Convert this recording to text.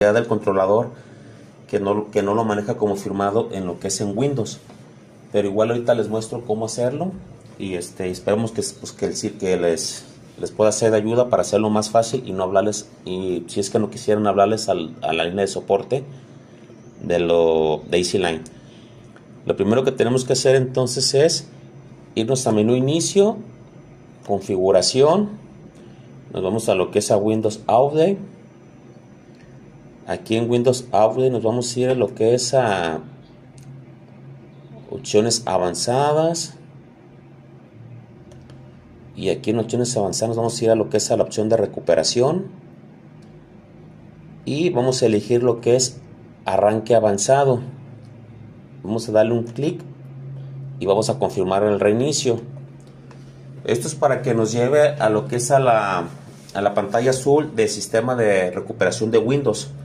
del controlador que no lo maneja como firmado en lo que es en Windows. Pero igual ahorita les muestro cómo hacerlo y esperemos que les pueda ser de ayuda para hacerlo más fácil y no hablarles, y si es que no quisieran hablarles a la línea de soporte de Easy Line. Lo primero que tenemos que hacer entonces es irnos a menú inicio, configuración, nos vamos a lo que es a Windows Update. Aquí en Windows Update nos vamos a ir a lo que es a opciones avanzadas, y aquí en opciones avanzadas nos vamos a ir a lo que es a la opción de recuperación y vamos a elegir lo que es arranque avanzado. Vamos a darle un clic y vamos a confirmar el reinicio. Esto es para que nos lleve a lo que es a la pantalla azul del sistema de recuperación de Windows.